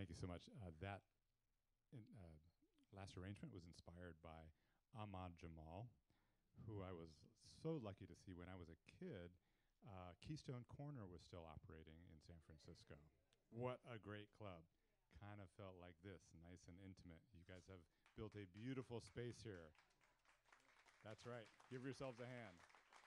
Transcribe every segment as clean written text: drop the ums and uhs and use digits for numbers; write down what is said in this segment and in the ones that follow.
Thank you so much. That last arrangement was inspired by Ahmad Jamal, who I was so lucky to see when I was a kid. Keystone Corner was still operating in San Francisco. What a great club. Kind of felt like this, nice and intimate. You guys have built a beautiful space here. That's right. Give yourselves a hand.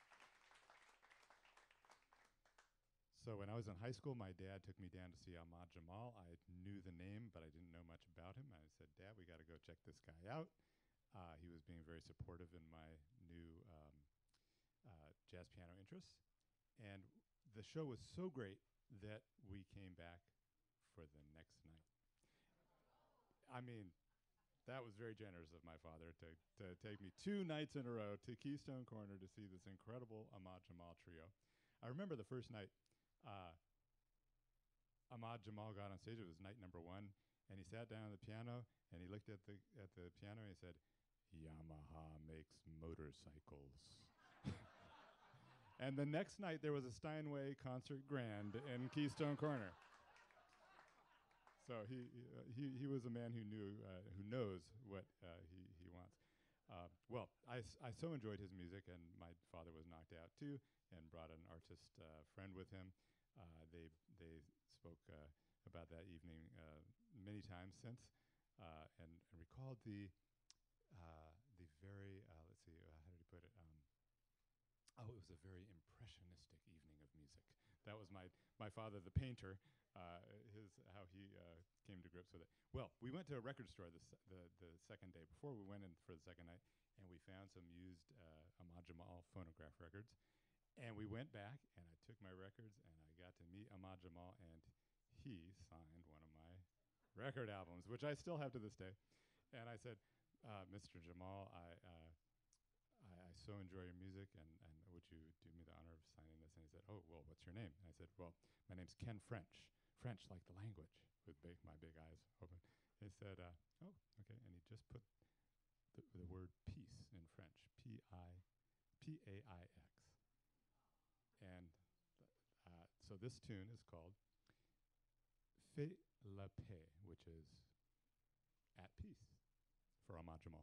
So when I was in high school, my dad took me down to see Ahmad Jamal. I knew the name, but I didn't know much about him. I said, Dad, we got to go check this guy out. He was being very supportive in my new jazz piano interests. And the show was so great that we came back for the next night. I mean, that was very generous of my father to take me 2 nights in a row to Keystone Corner to see this incredible Ahmad Jamal trio. I remember the first night, Ahmad Jamal got on stage. It was night number 1, and he sat down at the piano and he looked at the piano and he said, "Yamaha makes motorcycles." And the next night there was a Steinway concert grand in Keystone Corner. So he was a man who knew who knows what he wants. Well, I so enjoyed his music, and my father was knocked out too, and brought an artist friend with him. They spoke about that evening many times since, and recalled the very let's see, how did he put it? Oh, it was a very impressionistic evening of music. That was my father, the painter, how he came to grips with it. Well, we went to a record store the second day before we went in for the second night, and we found some used Ahmad Jamal phonograph records. And we went back, and I took my records, and I got to meet Ahmad Jamal, and he signed one of my record albums, which I still have to this day. And I said, Mr. Jamal, I so enjoy your music, and would you do me the honor of signing this? And he said, oh, well, what's your name? And I said, well, my name's Ken French. French like the language, with my big eyes open. He said, oh, okay. And he just put the word peace in French, P-A-I-X. And so this tune is called Fait la paix, which is at peace, for Ahmad Jamal.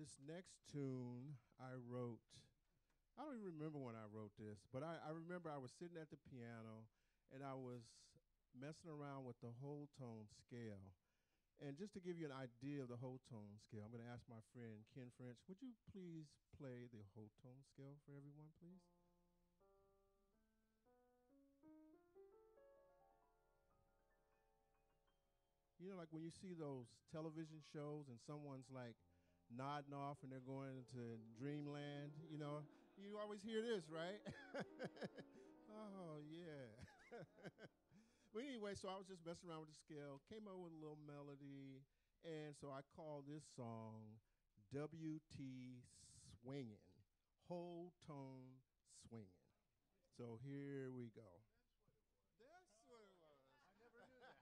This next tune I wrote, I don't even remember when I wrote this, but I remember I was sitting at the piano and I was messing around with the whole tone scale. And just to give you an idea of the whole tone scale, I'm going to ask my friend Ken French, would you please play the whole tone scale for everyone, please? You know, like when you see those television shows and someone's like nodding off and they're going into dreamland, you always hear this, right? Oh, yeah. But anyway, so I was just messing around with the scale, came up with a little melody, and so I called this song WT Swingin', Whole Tone Swingin'. So here we go. That's what it was. I never knew that.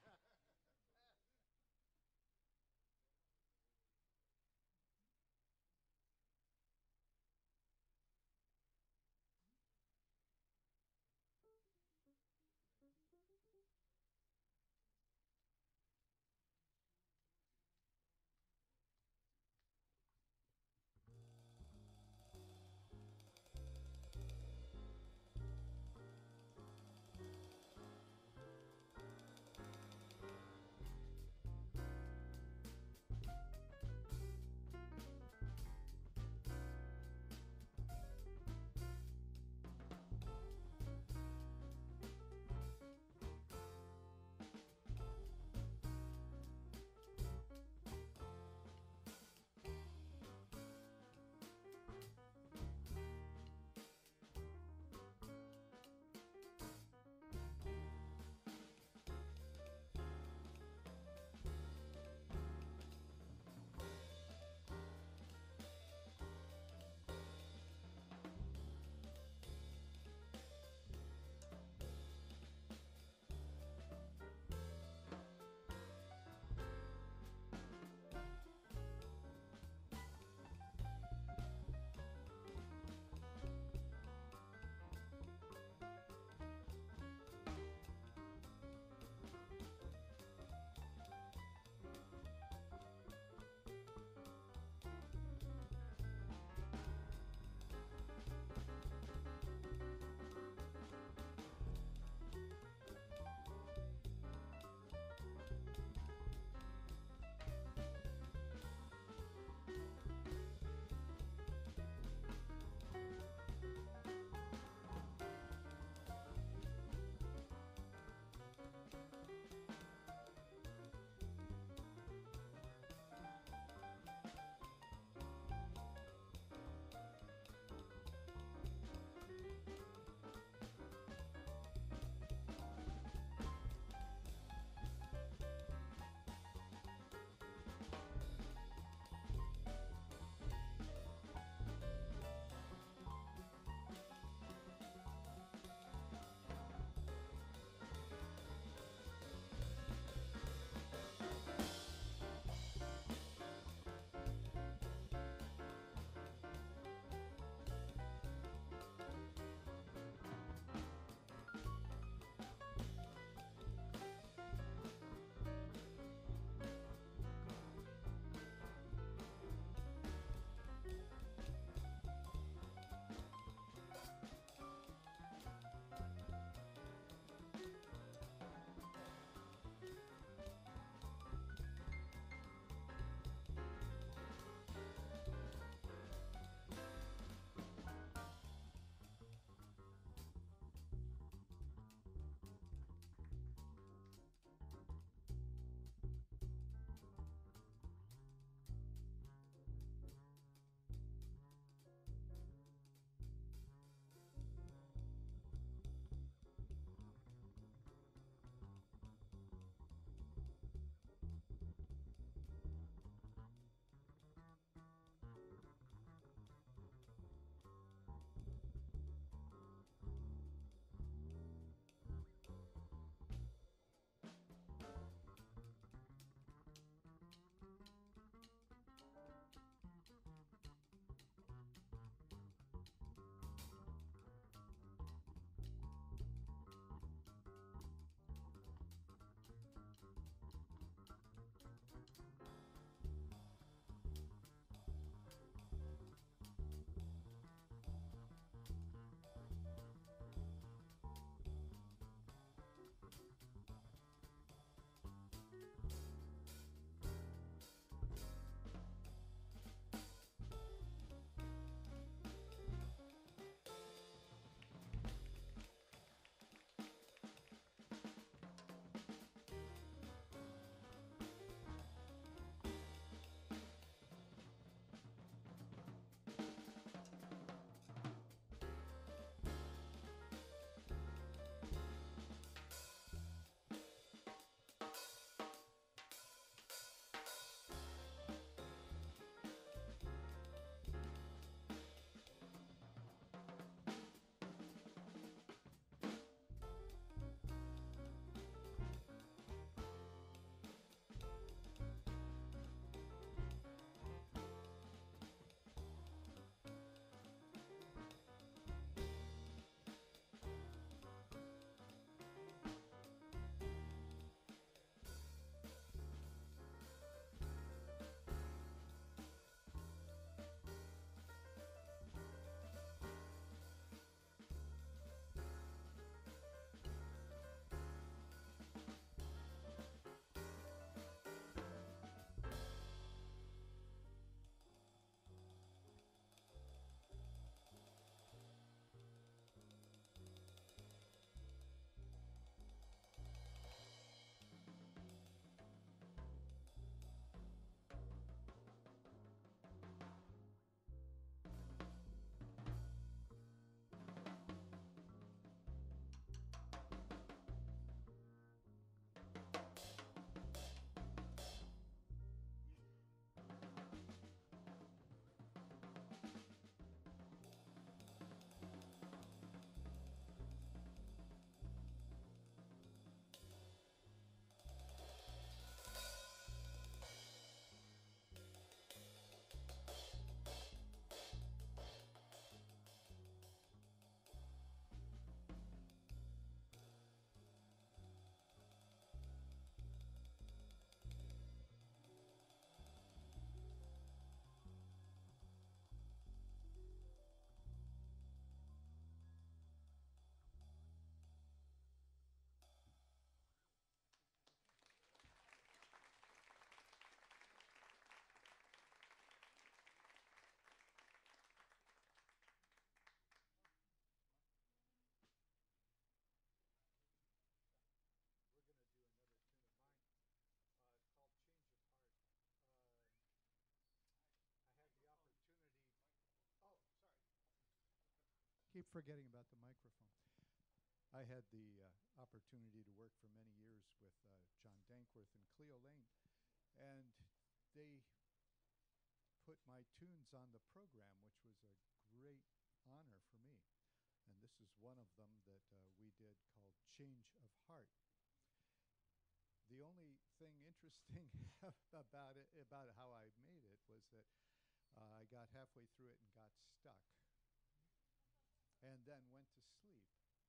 keep forgetting about the microphone. I had the opportunity to work for many years with John Dankworth and Cleo Lane, and they put my tunes on the program, which was a great honor for me. And this is one of them that we did called Change of Heart. The only thing interesting about it, about how I made it, was that I got halfway through it and got stuck, and then went to sleep,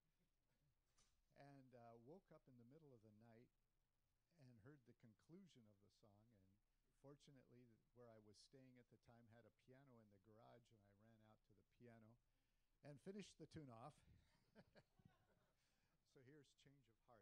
and woke up in the middle of the night and heard the conclusion of the song. And fortunately, where I was staying at the time had a piano in the garage, and I ran out to the piano and finished the tune off. So here's Change of Heart.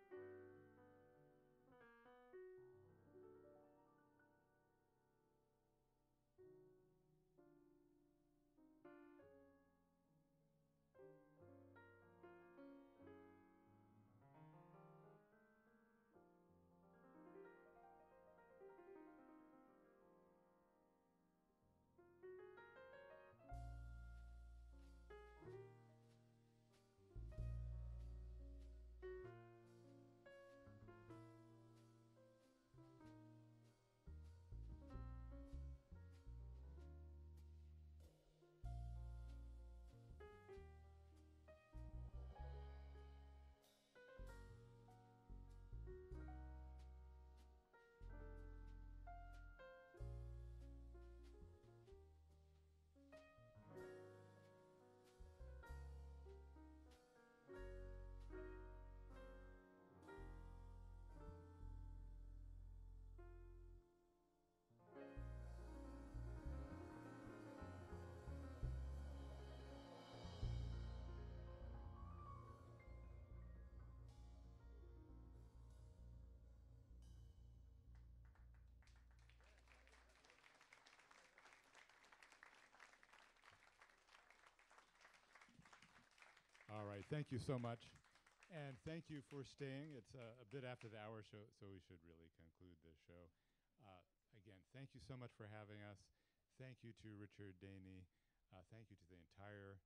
All right, thank you so much. And thank you for staying. It's a bit after the hour show, so we should really conclude the show. Again, thank you so much for having us. Thank you to Richard Daney. Thank you to the entire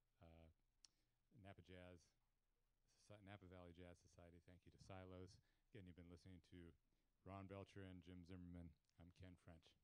Napa Valley Jazz Society. Thank you to Silos. Again, you've been listening to Ron Belcher and Jim Zimmerman. I'm Ken French.